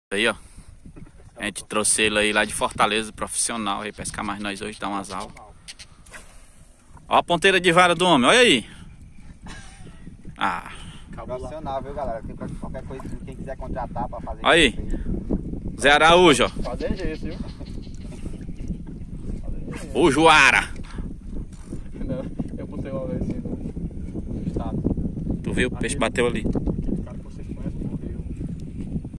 Aí, ó. A gente trouxe ele aí lá de Fortaleza, profissional. Aí pescar mais nós hoje, dá umas aulas. Ó a ponteira de vara do homem, olha aí. Ah. Profissional, viu, galera? Qualquer coisa, quem quiser contratar pra fazer. Olha aí. Zé Araújo, ó. Fazer jeito, viu? O Juara. Não, eu botei uma vez assim no estado. Tu viu? O peixe bateu ali.